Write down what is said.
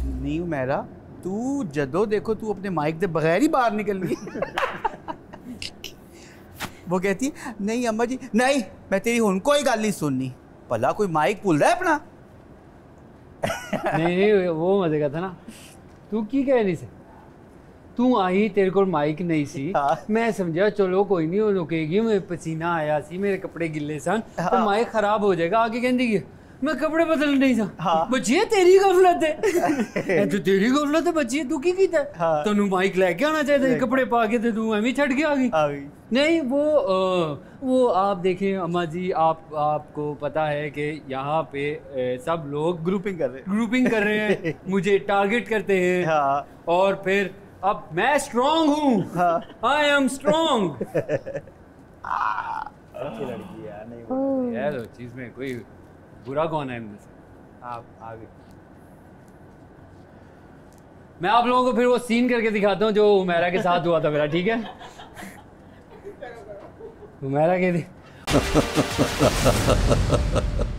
नहीं उमेरा, तू जदों देखो तू अपने माइक के बगैर ही बाहर निकल गई। वो कहती नहीं अम्मा जी नहीं, मैं तेरी हुन कोई गल नहीं सुननी। भला कोई माइक भूल रहा है अपना? नहीं वो मजे का था ना। तू की कह नहीं से, तू आई तेरे को माइक नहीं सी। हाँ। मैं समझा चलो कोई नहीं, वो रुकेगी, मेरे पसीना आया सी, मेरे कपड़े गिले सन, हाँ। तो माइक खराब हो जाएगा। आगे कहती है मैं कपड़े बदल नहीं सा। हाँ। बच्ची तेरी गफलत है। तो तेरी गफलत है बच्ची, तू की कीता है? हाँ। तन्नू माइक लेके आना चाहिए, कपड़े पा के, तू एवं छड़ के आ गई। नहीं वो आप देखें अम्मा जी, आपको पता है कि यहाँ पे सब लोग ग्रुपिंग कर रहे हैं, मुझे टारगेट करते हैं। हाँ। और फिर अब मैं स्ट्रांग हूँ। I am strong. अच्छी लड़की यार, नहीं यार उस चीज में कोई बुरा कौन है इनमें से? आप आगे। मैं आप लोगों को फिर वो सीन करके दिखाता हूँ जो उमेरा के साथ हुआ था मेरा, ठीक है? उमेरा के